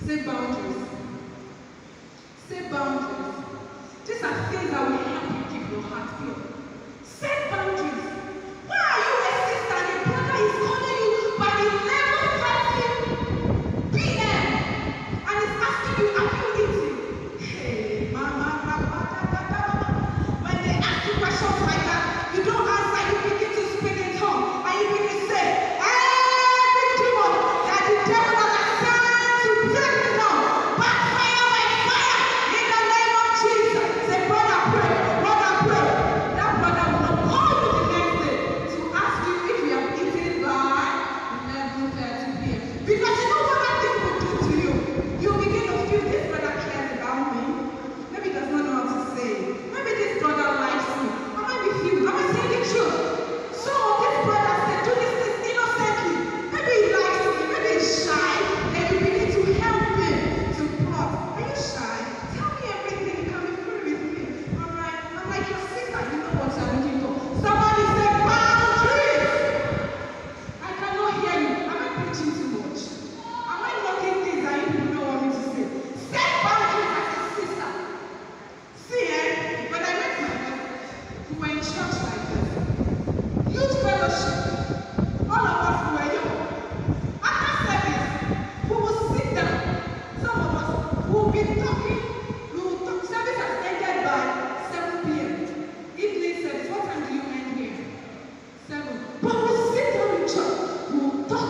Say boundaries. Say boundaries. These are things that will help you keep your heart pure. Set boundaries. Why are you a sister and a brother is calling you by 11:30 p.m. and is asking you, are you eating? Hey, mama, when they ask you questions like that, you don't answer, you begin to speak in tongues, and you begin to say, every demon that the devil has assigned to take me now, backfire by fire, in the name of Jesus. Say, brother, pray, brother, pray. That brother will call you the next day to ask you if you have eaten by 11:30 p.m. Because you know what that thing will do to you? You begin to feel this brother cares about me. Maybe he does not know how to say it. Maybe this brother likes me. Am I with you? Am I saying the truth? So this brother said, do this innocently. Maybe he likes me. Maybe he's shy. Then you begin to help me to plot. Are you shy? Tell me everything. You can be free with me. Alright? I'm like your sister. You know what you're looking for. Somebody say boundaries. I cannot hear you. Am I preaching too much? Am I knocking things that you don't want me to say? Set boundaries as a sister. See, when I met my husband, we were in church like this. Youth fellowship. All of us were young. After service, we will sit down. Some of us will be talking. We will talk. Service has ended by 7 p.m. Evening service. What time do you end here? 7. But we'll sit down in church. We will talk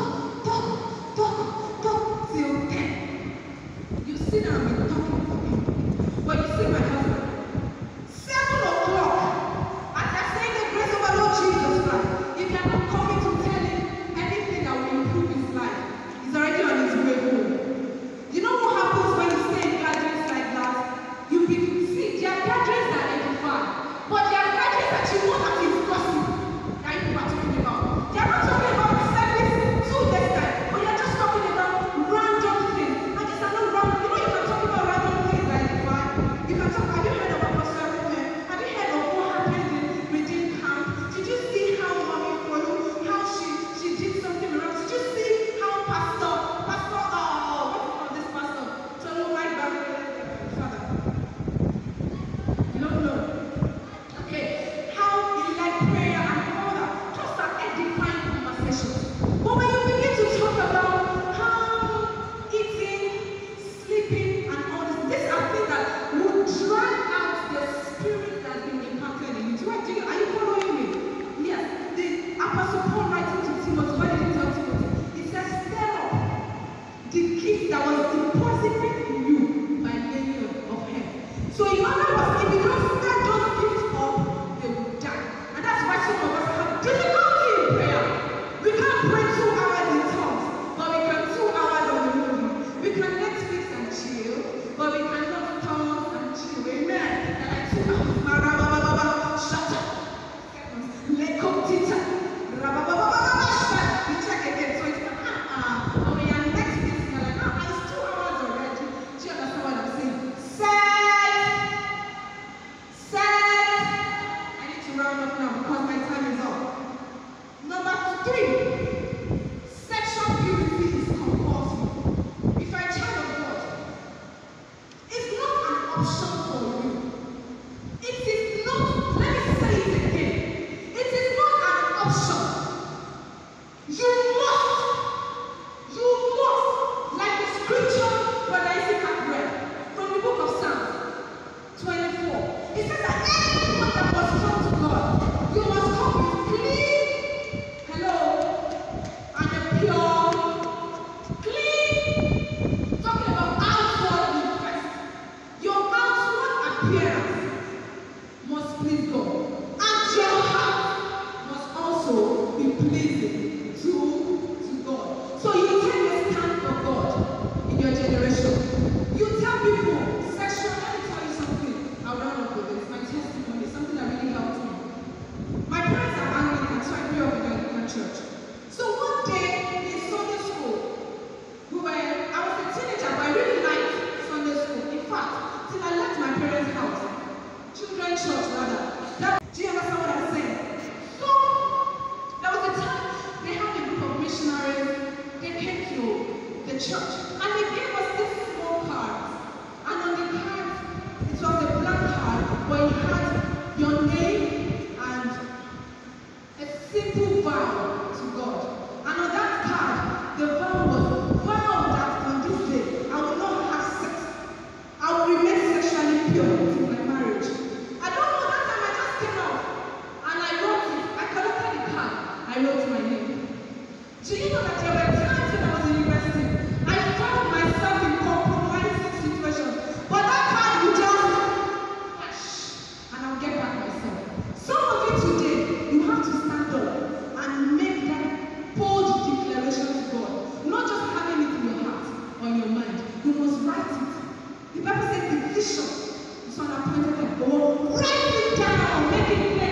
till 10. You sit down and be talking for me. When you see my husband, 7 o'clock, as I say the grace of our Lord Jesus Christ, if you are not coming to tell him anything that will improve his life, he's already on his way home. You know what happens when you stay in gatherings like that? You see, there are gatherings that edify, but there are gatherings that you know that is gossip that you are talking about. They are not talking about the service 2 days time, but you are just talking about random things. And these are not random. You know you can talk about random things that edify. You can talk, have you heard of Apostle women? Have you heard of what happened in Redeem Camp? Did you see how mommy followed? How she did something wrong? Did you see how pastor, what's the name of this pastor? Tell him right back, father. You don't know. Okay, how he led prayer and all that. Just an edifying conversation. But when you begin to talk about how eating, sleeping, and all this, these are things that will drive out the spirit that's been impacted in you. Are you following me? Yes. The Apostle Paul writing to Timothy, what did he tell Timothy? He says, stir up the gift that was deposited in you by laying of hands. So in other words, if you don't stir those gifts up, they will die. And that's why some of us have difficulty in prayer. We can't pray 2 hours in tongues, but we can 2 hours on the movie. We can Netflix and chill, but we cannot tongues and chill. Amen. And like 2 hours. Shut up. Lekotita. You check again. So it's like, but when you're Netflix, you're like, it's 2 hours already. Do you understand what I'm saying? Set. I need to round up now because my time is up. Number 3, sexual purity is compulsory. If you're a child of God, it's not an option for you. It is not, let me say it again. It is not an option. You must, like the scripture Brother Isaac read from the book of Psalms 24. It says that anyone that must come to God, you must come with clean, hello, and a pure, clean, talking about outwardly first. Your outward appearance must please God, and your heart must also be pleasing to God. So you take a stand for God in your generation. You tell people, sexual, let me tell you something. I'll round up with this. My testimony, something that really helped me. My parents are Anglican, so I grew up in an Anglican church. So one day in Sunday school, I was a teenager, but I really liked Sunday school. In fact, till I left my parents' house, children's church rather. Do you understand what I'm saying? So there was a time they had a group of missionaries. They came to the church and they gave us this wrote my name. Do you know that there were times when I was in university, I found myself in compromising situations, but that card would just flash, and I'll get back myself. Some of you today, you have to stand up and make that bold declaration to God. Not just having it in your heart or in your mind. You must write it. The Bible says the vision is an appointed of God. Write it down, make it plain.